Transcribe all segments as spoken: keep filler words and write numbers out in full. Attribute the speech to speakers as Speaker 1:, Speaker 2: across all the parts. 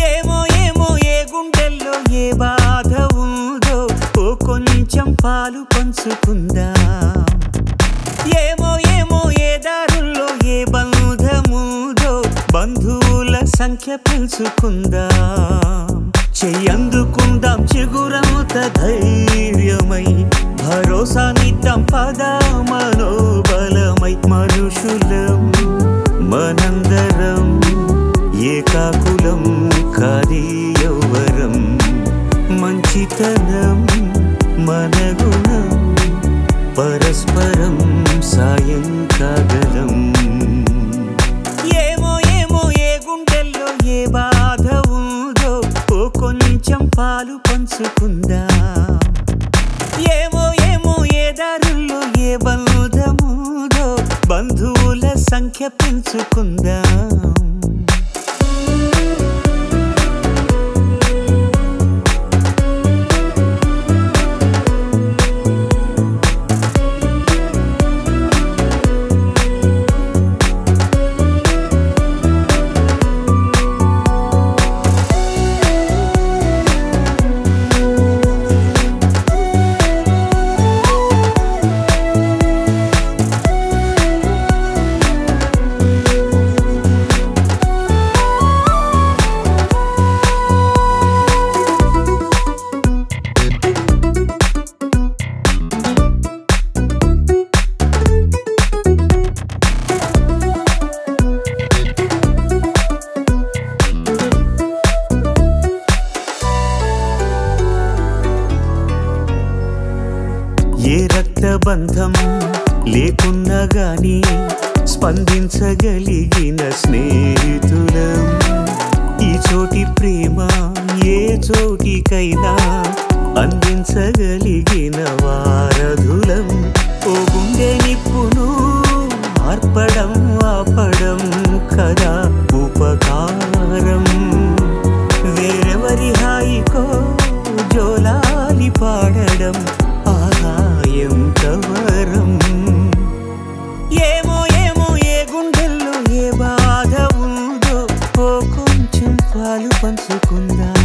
Speaker 1: ఏమో ఏమో ఏ గుండెల్లో ఏ బాధ ఉందో ఓ కొంచెం పాలు పంచుకుందాం. ఏమో ఏమో ఏ దారుల్లో ఏ బంధముదో బంధువుల సంఖ్య పెంచుకుందాం. చెయ్యందుకుందాం చిగురంత ధైర్యమై భరోసానిద్దాం పద మనోబలమై. మనుషులం మనందరం ఏకాకులం కాది యౌవరం. మంచితనం మన గుణం పరస్పరం సాయం కాగలం. ఏమో ఏమో ఏ గుండెల్లో ఏ బాధ ఉందో ఓ కొంచెం పాలు పంచుకుందాం. ఏమో ఏమో ఏ దారుల్లో ఏ బంధముదో బంధువుల సంఖ్య పెంచుకుందాం. ఏ రక్తబంధం లేకున్నా గాని స్పందించగలిగిన స్నేహితులం. ఈ చోటి ప్రేమ ఏ చోటికైనా అందించగలిగిన వారధులం. ఓ గుండె నిప్పును ఆర్పడం ఆపడం కదా ఉపకారం. వేరెవరి హాయికో జోలాలి పాడడం ఆహాయం కవరం. ఏమో ఏమో ఏ గుండెల్లో ఏ బాధ ఉందో ఓ కొంచెం పాలు పంచుకుందాం.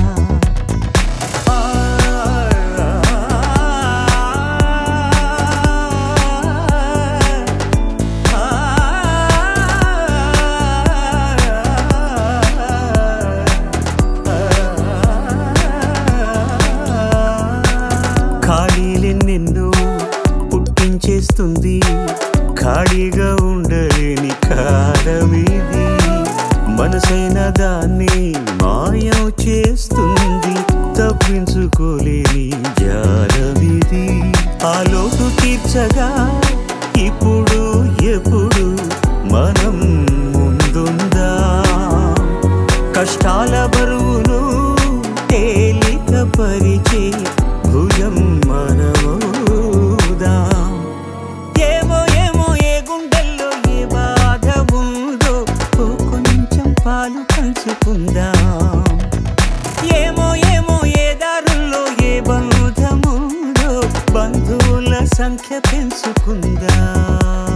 Speaker 1: ఖాళీలెన్నెన్నో పుట్టించేస్తుంది ఖాళీగా ఉండలేని కాలమిది. మనసైన దాన్ని మాయం చేస్తుంది తప్పించుకోలేని జాలమిది. ఆ లోటు తీర్చగా ఇప్పుడు ఎప్పుడు మనం ముందుందా. కష్టాల బరువును తేలిక పరిచే భుజం మనమోదాం. ఏమో ఏమో ఏ గుండెల్లో ఏ బాధ ఉందో ఓ కొంచెం పాలు పంచుకుందాం. ఏమో ఏమో ఏ దారుల్లో ఏ బంధముదో బంధువుల సంఖ్య పెంచుకుందాం.